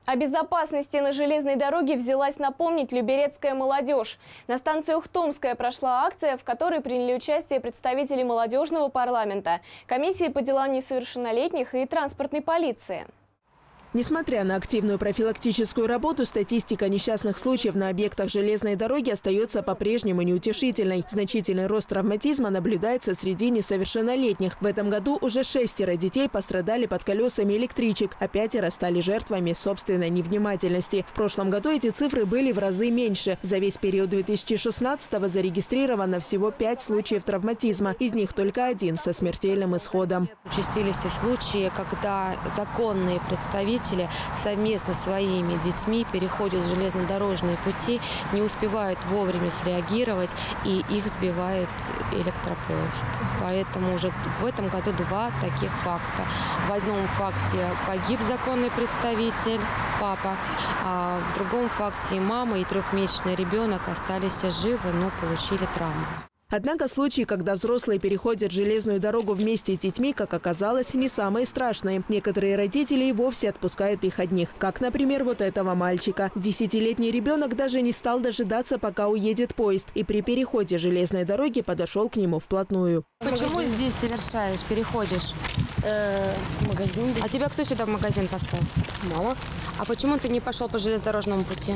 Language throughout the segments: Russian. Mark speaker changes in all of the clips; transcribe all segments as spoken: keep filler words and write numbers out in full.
Speaker 1: О безопасности на железной дороге взялась напомнить люберецкая молодежь. На станции Ухтомская прошла акция, в которой приняли участие представители молодежного парламента, комиссии по делам несовершеннолетних и транспортной полиции.
Speaker 2: Несмотря на активную профилактическую работу, статистика несчастных случаев на объектах железной дороги остается по-прежнему неутешительной. Значительный рост травматизма наблюдается среди несовершеннолетних. В этом году уже шестеро детей пострадали под колесами электричек, а пятеро стали жертвами собственной невнимательности. В прошлом году эти цифры были в разы меньше. За весь период две тысячи шестнадцатого зарегистрировано всего пять случаев травматизма. Из них только один со смертельным исходом.
Speaker 3: Участились и случаи, когда законные представители совместно с своими детьми переходят железнодорожные пути, не успевают вовремя среагировать, и их сбивает электропоезд. Поэтому уже в этом году два таких факта. В одном факте погиб законный представитель, папа, а в другом факте и мама, и трехмесячный ребенок остались живы, но получили травму.
Speaker 2: Однако случаи, когда взрослые переходят железную дорогу вместе с детьми, как оказалось, не самые страшные. Некоторые родители и вовсе отпускают их одних. Как, например, вот этого мальчика. Десятилетний ребенок даже не стал дожидаться, пока уедет поезд. И при переходе железной дороги подошел к нему вплотную.
Speaker 3: Почему здесь совершаешь, переходишь?
Speaker 4: Э, в магазин.
Speaker 3: А тебя кто сюда в магазин поставил?
Speaker 4: Мама.
Speaker 3: А почему ты не пошел по железнодорожному пути?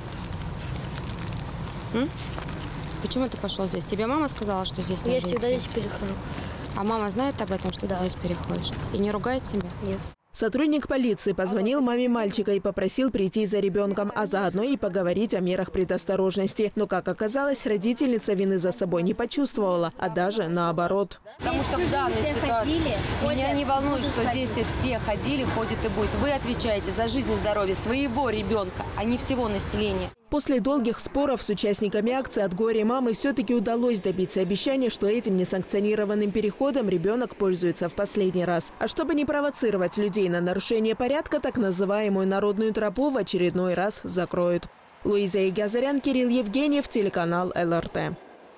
Speaker 3: М? Почему ты пошел здесь? Тебе мама сказала, что здесь надо
Speaker 4: Я
Speaker 3: идти?
Speaker 4: всегда здесь перехожу.
Speaker 3: А мама знает об этом, что
Speaker 4: Да.
Speaker 3: ты здесь переходишь? И не ругает тебя?
Speaker 4: Нет.
Speaker 2: Сотрудник полиции позвонил маме мальчика и попросил прийти за ребенком, а заодно и поговорить о мерах предосторожности. Но, как оказалось, родительница вины за собой не почувствовала, а даже наоборот.
Speaker 3: Потому что в данной ситуации меня не волнует, что здесь все ходили, ходят и будут. Вы отвечаете за жизнь и здоровье своего ребенка, а не всего населения.
Speaker 2: После долгих споров с участниками акции «От горя мамы» все-таки удалось добиться обещания, что этим несанкционированным переходом ребенок пользуется в последний раз. А чтобы не провоцировать людей на нарушение порядка, так называемую народную тропу в очередной раз закроют. Луиза Игазарян, Кирилл Евгеньев, телеканал эл эр тэ.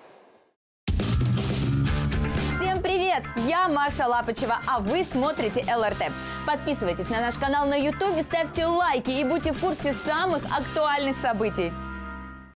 Speaker 5: Всем привет! Я Маша Лапочева, а вы смотрите эл эр тэ. Подписывайтесь на наш канал на ютубе, ставьте лайки и будьте в курсе самых актуальных событий.